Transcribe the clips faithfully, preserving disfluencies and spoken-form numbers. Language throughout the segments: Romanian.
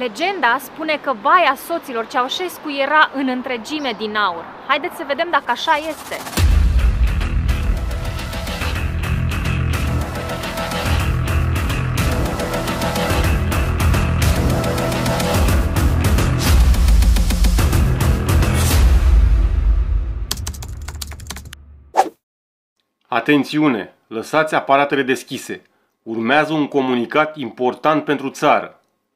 Legenda spune că baia soților Ceaușescu era în întregime din aur. Haideți să vedem dacă așa este. Atențiune! Lăsați aparatele deschise. Urmează un comunicat important pentru țară.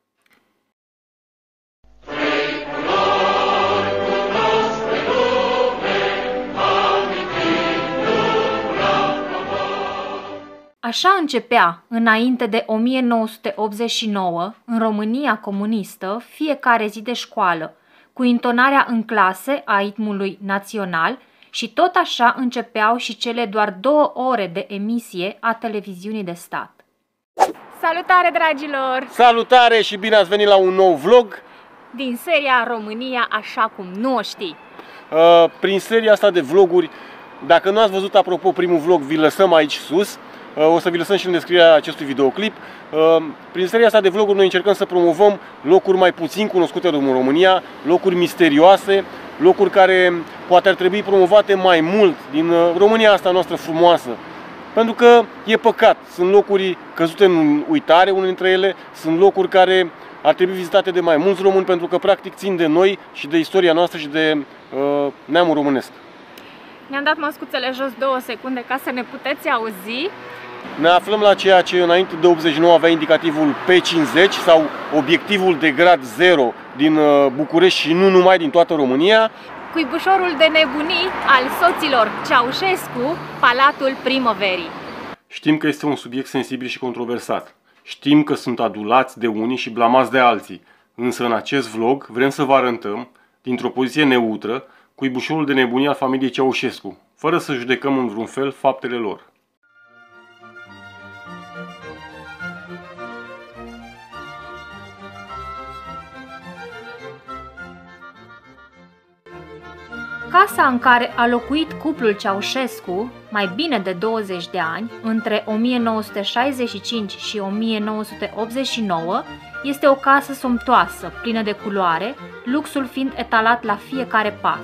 Așa începea, înainte de o mie nouă sute optzeci și nouă, în România comunistă, fiecare zi de școală, cu intonarea în clase a ritmului național, și tot așa începeau și cele doar două ore de emisie a televiziunii de stat. Salutare, dragilor! Salutare și bine ați venit la un nou vlog din seria România așa cum nu o știi. Uh, prin seria asta de vloguri, dacă nu ați văzut, apropo, primul vlog, vi lăsăm aici sus. Uh, o să vi lăsăm și în descrierea acestui videoclip. Uh, prin seria asta de vloguri noi încercăm să promovăm locuri mai puțin cunoscute în România, locuri misterioase, locuri care poate ar trebui promovate mai mult din România asta noastră frumoasă. Pentru că e păcat, sunt locuri căzute în uitare, unele dintre ele, sunt locuri care ar trebui vizitate de mai mulți români, pentru că practic țin de noi și de istoria noastră și de uh, neamul românesc. Ne-am dat măscuțele jos două secunde ca să ne puteți auzi. Ne aflăm la ceea ce înainte de optzeci și nouă avea indicativul P cincizeci sau obiectivul de grad zero din București și nu numai, din toată România. Cuibușorul de nebunii al soților Ceaușescu, Palatul Primăverii. Știm că este un subiect sensibil și controversat. Știm că sunt adulați de unii și blamați de alții. Însă în acest vlog vrem să vă arătăm, dintr-o poziție neutră, cuibușorul de nebunii al familiei Ceaușescu, fără să judecăm în vreun fel faptele lor. Casa în care a locuit cuplul Ceaușescu mai bine de douăzeci de ani, între o mie nouă sute șaizeci și cinci și o mie nouă sute optzeci și nouă, este o casă somptoasă, plină de culoare, luxul fiind etalat la fiecare pas.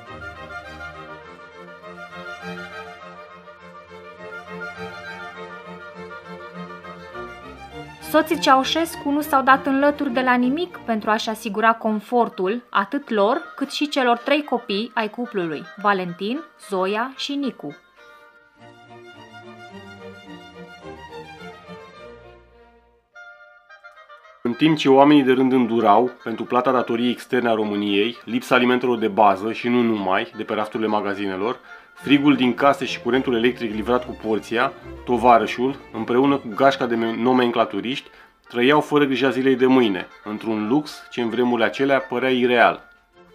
Soții Ceaușescu nu s-au dat înlături de la nimic pentru a-și asigura confortul atât lor, cât și celor trei copii ai cuplului, Valentin, Zoia și Nicu. În timp ce oamenii de rând îndurau, pentru plata datoriei externe a României, lipsa alimentelor de bază și nu numai, de pe rafturile magazinelor, frigul din case și curentul electric livrat cu porția, tovarășul, împreună cu gașca de nomenclaturiști, trăiau fără grija zilei de mâine, într-un lux ce în vremurile acelea părea ireal.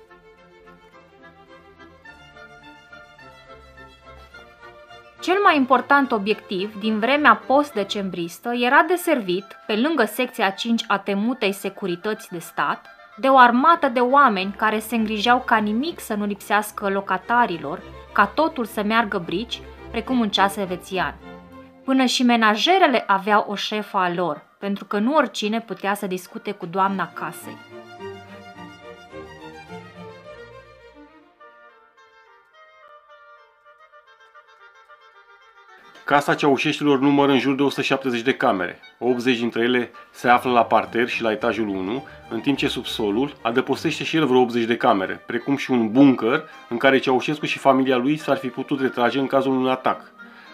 Cel mai important obiectiv din vremea post-decembristă era deservit, pe lângă secția cinci a temutei securități de stat, de o armată de oameni care se îngrijeau ca nimic să nu lipsească locatarilor, ca totul să meargă brici, precum un ceas elvețian. Până și menajerele aveau o șefă a lor, pentru că nu oricine putea să discute cu doamna casei. Casa Ceaușeștilor numără în jur de o sută șaptezeci de camere. optzeci dintre ele se află la parter și la etajul unu, în timp ce subsolul adăpostește și el vreo optzeci de camere, precum și un bunker în care Ceaușescu și familia lui s-ar fi putut retrage în cazul unui atac.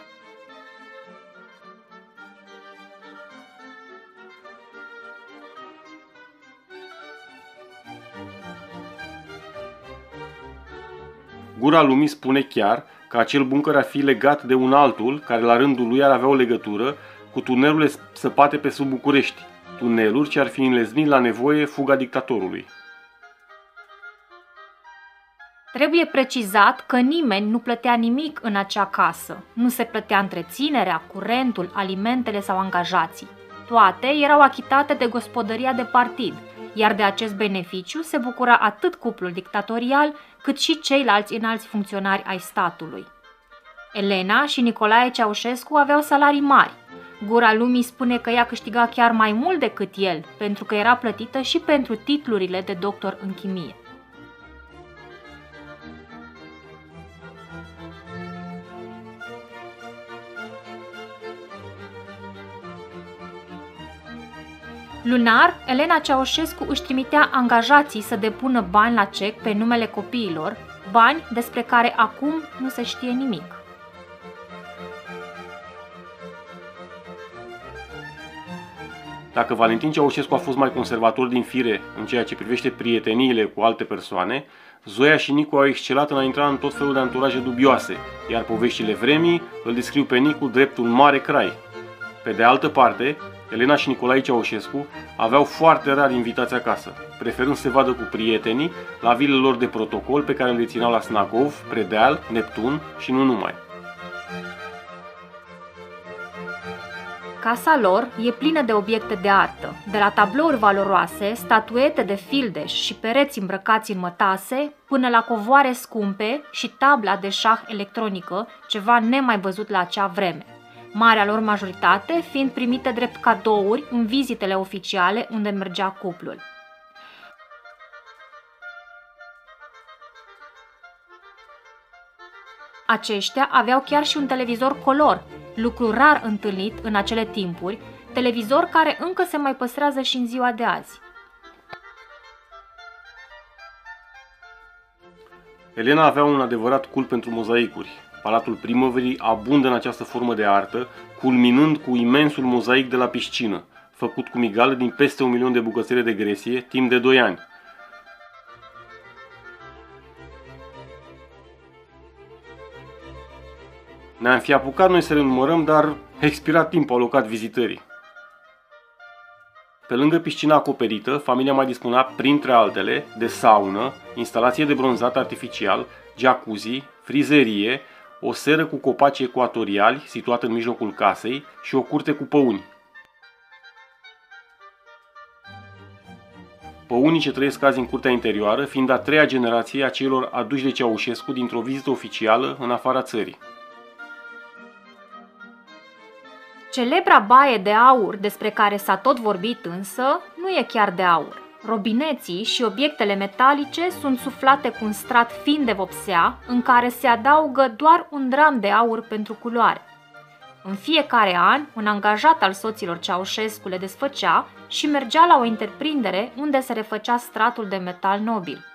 Gura lumii spune chiar că acel bunker ar fi legat de un altul, care la rândul lui ar avea o legătură cu tunelurile săpate pe sub București, tuneluri ce ar fi înleznit la nevoie fuga dictatorului. Trebuie precizat că nimeni nu plătea nimic în acea casă. Nu se plătea întreținerea, curentul, alimentele sau angajații. Toate erau achitate de gospodăria de partid, iar de acest beneficiu se bucura atât cuplul dictatorial, cât și ceilalți înalți funcționari ai statului. Elena și Nicolae Ceaușescu aveau salarii mari. Gura lumii spune că ea câștiga chiar mai mult decât el, pentru că era plătită și pentru titlurile de doctor în chimie. Lunar, Elena Ceaușescu își trimitea angajații să depună bani la cec pe numele copiilor, bani despre care acum nu se știe nimic. Dacă Valentin Ceaușescu a fost mai conservator din fire în ceea ce privește prieteniile cu alte persoane, Zoia și Nicu au excelat în a intra în tot felul de anturaje dubioase, iar poveștile vremii îl descriu pe Nicu drept un mare crai. Pe de altă parte, Elena și Nicolae Ceaușescu aveau foarte rar invitați acasă, preferând să se vadă cu prietenii la vilele lor de protocol pe care le țineau la Snagov, Predeal, Neptun și nu numai. Casa lor e plină de obiecte de artă, de la tablouri valoroase, statuete de fildeș și pereți îmbrăcați în mătase, până la covoare scumpe și tabla de șah electronică, ceva nemai văzut la acea vreme. Marea lor majoritate fiind primite drept cadouri în vizitele oficiale unde mergea cuplul. Aceștia aveau chiar și un televizor color, lucru rar întâlnit în acele timpuri, televizor care încă se mai păstrează și în ziua de azi. Elena avea un adevărat cult pentru mozaicuri. Palatul Primăverii abundă în această formă de artă, culminând cu imensul mozaic de la piscină, făcut cu migală din peste un milion de bucățele de gresie, timp de doi ani. Ne-am fi apucat noi să le numărăm, dar a expirat timpul alocat vizitării. Pe lângă piscina acoperită, familia mai dispunea, printre altele, de saună, instalație de bronzat artificial, jacuzzi, frizerie, o seră cu copaci ecuatoriali situată în mijlocul casei și o curte cu păuni. Păunii ce trăiesc azi în curtea interioară fiind a treia generație a celor aduși de Ceaușescu dintr-o vizită oficială în afara țării. Celebra baie de aur despre care s-a tot vorbit însă nu e chiar de aur. Robineții și obiectele metalice sunt suflate cu un strat fin de vopsea în care se adaugă doar un dram de aur pentru culoare. În fiecare an, un angajat al soților Ceaușescu le desfăcea și mergea la o întreprindere unde se refăcea stratul de metal nobil.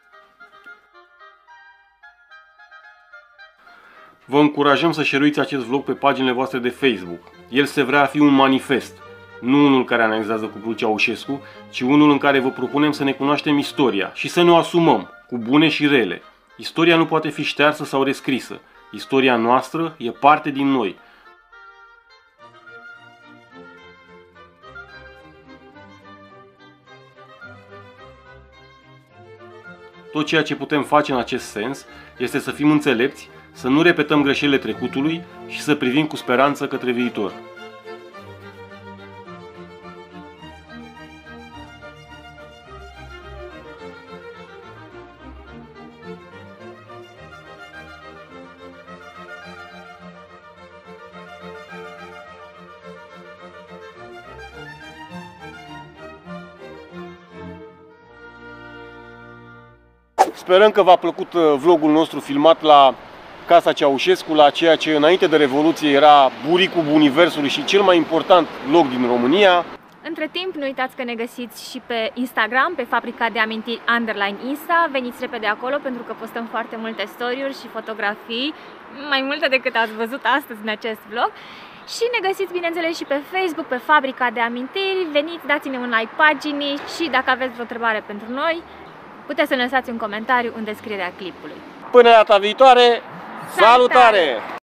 Vă încurajăm să share-uiți acest vlog pe paginile voastre de Facebook. El se vrea a fi un manifest, nu unul care analizează cuplul Ceaușescu, ci unul în care vă propunem să ne cunoaștem istoria și să ne o asumăm, cu bune și rele. Istoria nu poate fi ștearsă sau rescrisă. Istoria noastră e parte din noi. Tot ceea ce putem face în acest sens este să fim înțelepți, să nu repetăm greșelile trecutului și să privim cu speranță către viitor. Sperăm că v-a plăcut vlogul nostru filmat la Casa Ceaușescu, la ceea ce înainte de Revoluție era buricul universului și cel mai important loc din România. Între timp, nu uitați că ne găsiți și pe Instagram, pe Fabrica de Amintiri underline Insta. Veniți repede acolo pentru că postăm foarte multe story-uri și fotografii, mai multe decât ați văzut astăzi în acest vlog. Și ne găsiți, bineînțeles, și pe Facebook, pe Fabrica de Amintiri. Veniți, dați-ne un like paginii și dacă aveți vreo întrebare pentru noi, puteți să ne lăsați un comentariu în descrierea clipului. Până data viitoare, salutare!